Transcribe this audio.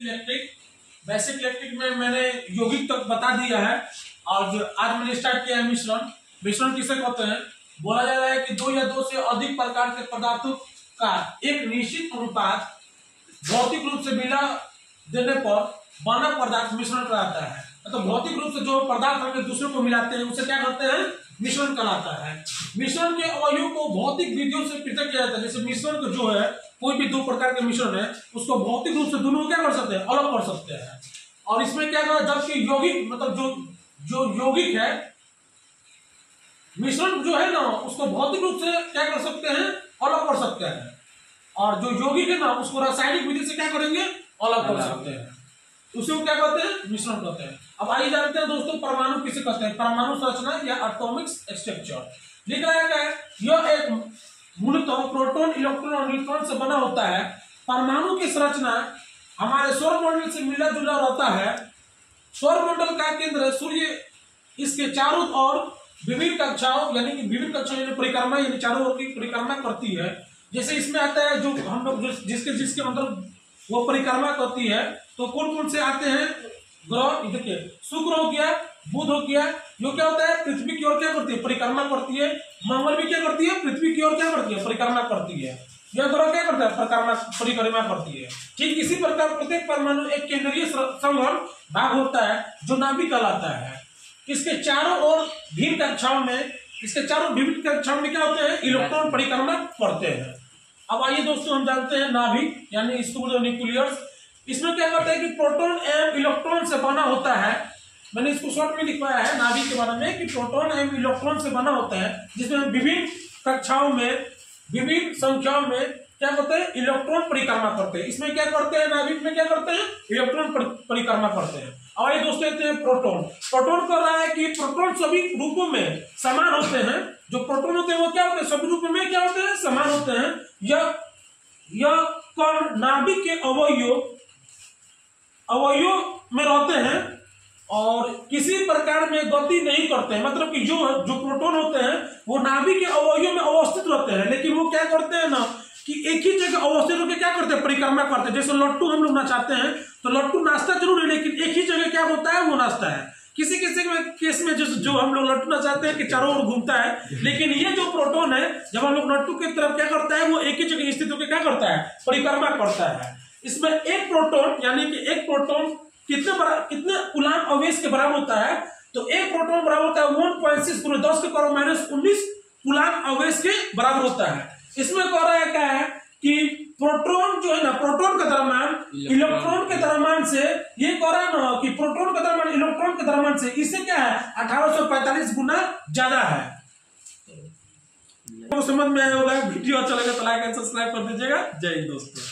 Electric basic electric में मैंने यौगिक तक बता दिया है। और जो आज मैंने स्टार्ट किया है मिश्रण किसे कहते हैं। बोला जा रहा है कि दो या दो से अधिक प्रकार के पदार्थों का एक निश्चित अनुपात भौतिक रूप से मिला देने पर बना पदार्थ मिश्रण कहलाता है। तो भौतिक रूप से जो पदार्थ हम एक दूसरे को मिलाते हैं उसे क्या कहते हैं, मिश्रण कहलाता है। मिश्रण के अवयवों को भौतिक विधियों से पृथक किया जाता है। जैसे मिश्रण को जो है कोई भी दो प्रकार के मिश्रण है उसको भौतिक रूप से दोनों क्या कर सकते हैं, अलग कर सकते हैं। और इसमें क्या कर, जबकि यौगिक मतलब जो यौगिक है मिश्रण जो है ना उसको भौतिक रूप से क्या कर सकते हैं, अलग कर सकते हैं। और जो यौगिक है ना उसको रासायनिक विधि से क्या करेंगे, अलग कर सकते हैं। उसे क्या कहते हैं, मिश्रण कहते हैं। अब आइए जानते हैं दोस्तों परमाणु किसे कहते हैं। परमाणु संरचना या एटॉमिक स्ट्रक्चर लिखा है। यह एक मूलतः प्रोटॉन, इलेक्ट्रॉन और न्यूट्रॉन से बना होता है। परमाणु की संरचना हमारे सौरमंडल से मिला जुला रहता है। सौरमंडल का केंद्र सूर्य, इसके चारों ओर विभिन्न कक्षाओं यानी कि विभिन्न कक्षाओं परिक्रमा यानी चारों ओर की परिक्रमा करती है। जैसे इसमें आता है जो हम लोग जिसके अंदर वो परिक्रमा करती है, तो कौन कौन से आते हैं ग्रह। देखिए शुक्र हो गया, बुध हो गया, जो क्या होता है पृथ्वी की ओर क्या करती है, परिक्रमा करती है। मंगल भी क्या करती है, पृथ्वी की ओर क्या करती है, परिक्रमा करती है। यह ग्रह क्या करता है, परिक्रमा करती है। ठीक इसी प्रकार प्रत्येक परमाणु एक केंद्रीय संघन भाग होता है जो नाभिक कहलाता है। इसके चारों ओर विभिन्न कक्षाओं में क्या होते हैं, इलेक्ट्रॉन परिक्रमा करते हैं। अब आइए दोस्तों हम जानते हैं नाभिक यानी स्थूल न्यूक्लियस। इसमें क्या करता है कि प्रोटॉन एवं इलेक्ट्रॉन से बना होता है। मैंने इसको शॉर्ट में लिखवाया है नाभिक के बारे में कि प्रोटॉन एवं इलेक्ट्रॉन से बना होता है, जिसमें विभिन्न कक्षाओं में विभिन्न संख्याओं में क्या करते हैं, इलेक्ट्रॉन परिक्रमा करते हैं। इसमें क्या करते हैं, नाभिक में क्या करते हैं, इलेक्ट्रॉन परिक्रमा करते हैं। अब आइए दोस्तों देखते हैं प्रोटॉन कर रहा है कि प्रोटॉन सभी रूपों में समान होते हैं। जो प्रोटॉन होते हैं वो क्या होते हैं, सभी रूपों में क्या होते हैं, समान होते हैं। यह कण नाभिक के अवयव में रहते हैं और किसी प्रकार में गति नहीं करते हैं। मतलब कि जो प्रोटॉन होते हैं वो नाभिक के अवयव में अवस्थित रहते हैं, लेकिन वो क्या करते हैं ना कि एक ही जगह अवस्थित होकर क्या करते हैं, परिक्रमा करते हैं। जैसे लट्टू हम लोग नचाते हैं तो लट्टू नाचता जरूर है, लेकिन एक ही जगह क्या होता है, वो नाचता है। किसी केस में जो हम लोग लट्टू नचाते हैं कि चारों ओर घूमता है, लेकिन ये जो प्रोटॉन है जब हम लोग लट्टू की तरफ क्या करता है, वो एक ही जगह स्थित होकर क्या करता है, परिक्रमा करता है। इसमें एक प्रोटॉन यानी कि एक प्रोटॉन कितने कूलाम आवेश के बराबर होता है, तो एक प्रोटॉन बराबर होता है 1.6 × 10⁻⁻19 कूलाम आवेश के बराबर होता है। इसमें कह रहा है क्या है कि प्रोटॉन जो है ना, प्रोटॉन का द्रव्यमान इलेक्ट्रॉन के द्रव्यमान से, ये कह रहा है ना कि प्रोटॉन का द्रव्यमान इलेक्ट्रॉन के द्रव्यमान से इससे क्या है 1845 गुना ज्यादा है। तो समझ में आया होगा। वीडियो अच्छा लगे तो लाइक एंड सब्सक्राइब कर दीजिएगा। जय हिंद दोस्तों।